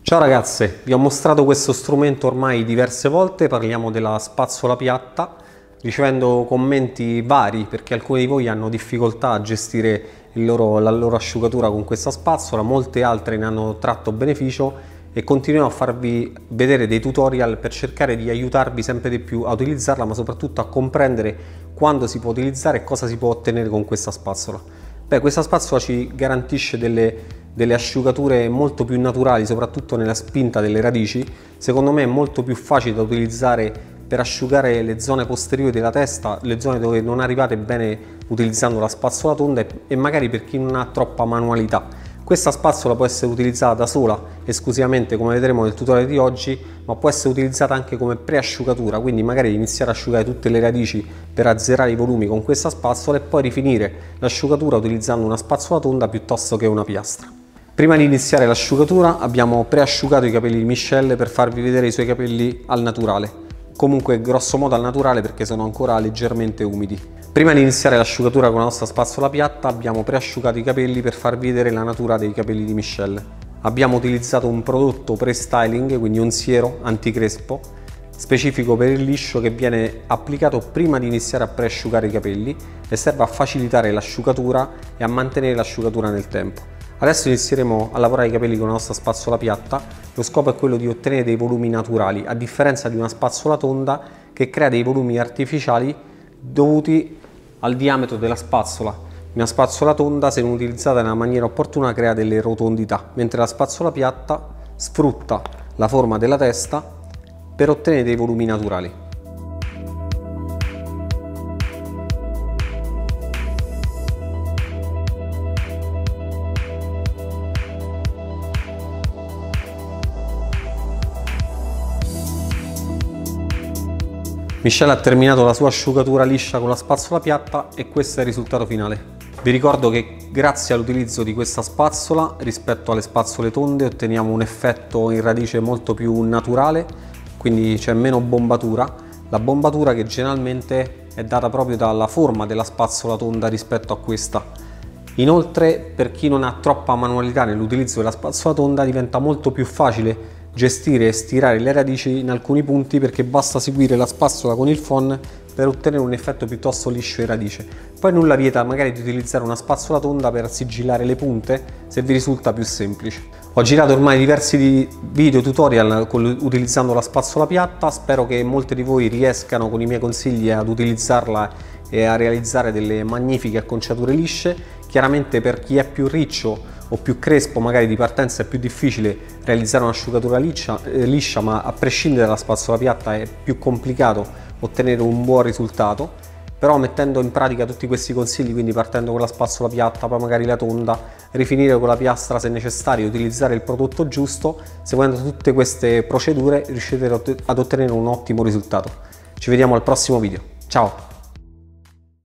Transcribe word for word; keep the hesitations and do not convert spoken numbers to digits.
Ciao ragazze, vi ho mostrato questo strumento ormai diverse volte, parliamo della spazzola piatta, ricevendo commenti vari perché alcuni di voi hanno difficoltà a gestire il loro, la loro asciugatura con questa spazzola, molte altre ne hanno tratto beneficio e continuerò a farvi vedere dei tutorial per cercare di aiutarvi sempre di più a utilizzarla, ma soprattutto a comprendere quando si può utilizzare e cosa si può ottenere con questa spazzola. Beh, questa spazzola ci garantisce delle, delle asciugature molto più naturali, soprattutto nella spinta delle radici. Secondo me è molto più facile da utilizzare per asciugare le zone posteriori della testa, le zone dove non arrivate bene utilizzando la spazzola tonda e magari per chi non ha troppa manualità. Questa spazzola può essere utilizzata da sola, esclusivamente come vedremo nel tutorial di oggi, ma può essere utilizzata anche come preasciugatura, quindi magari iniziare a asciugare tutte le radici per azzerare i volumi con questa spazzola e poi rifinire l'asciugatura utilizzando una spazzola tonda piuttosto che una piastra. Prima di iniziare l'asciugatura abbiamo preasciugato i capelli di Michelle per farvi vedere i suoi capelli al naturale. Comunque grosso modo al naturale perché sono ancora leggermente umidi. Prima di iniziare l'asciugatura con la nostra spazzola piatta abbiamo preasciugato i capelli per farvi vedere la natura dei capelli di Michelle. Abbiamo utilizzato un prodotto pre-styling, quindi un siero anticrespo specifico per il liscio che viene applicato prima di iniziare a preasciugare i capelli e serve a facilitare l'asciugatura e a mantenere l'asciugatura nel tempo. Adesso inizieremo a lavorare i capelli con la nostra spazzola piatta. Lo scopo è quello di ottenere dei volumi naturali, a differenza di una spazzola tonda che crea dei volumi artificiali dovuti al diametro della spazzola. Una spazzola tonda, se non utilizzata nella maniera opportuna, crea delle rotondità, mentre la spazzola piatta sfrutta la forma della testa per ottenere dei volumi naturali. Michelle ha terminato la sua asciugatura liscia con la spazzola piatta e questo è il risultato finale. Vi ricordo che grazie all'utilizzo di questa spazzola rispetto alle spazzole tonde otteniamo un effetto in radice molto più naturale, quindi c'è meno bombatura. La bombatura che generalmente è data proprio dalla forma della spazzola tonda rispetto a questa. Inoltre, per chi non ha troppa manualità nell'utilizzo della spazzola tonda diventa molto più facile gestire e stirare le radici in alcuni punti perché basta seguire la spazzola con il phon per ottenere un effetto piuttosto liscio in radice. Poi nulla vieta magari di utilizzare una spazzola tonda per sigillare le punte se vi risulta più semplice. Ho girato ormai diversi video tutorial utilizzando la spazzola piatta, spero che molti di voi riescano con i miei consigli ad utilizzarla e a realizzare delle magnifiche acconciature lisce. Chiaramente per chi è più riccio o più crespo magari di partenza è più difficile realizzare un'asciugatura liscia, eh, liscia, ma a prescindere dalla spazzola piatta è più complicato ottenere un buon risultato. Però mettendo in pratica tutti questi consigli, quindi partendo con la spazzola piatta, poi magari la tonda, rifinire con la piastra se necessario, utilizzare il prodotto giusto, seguendo tutte queste procedure riuscirete ad ottenere un ottimo risultato. Ci vediamo al prossimo video, ciao!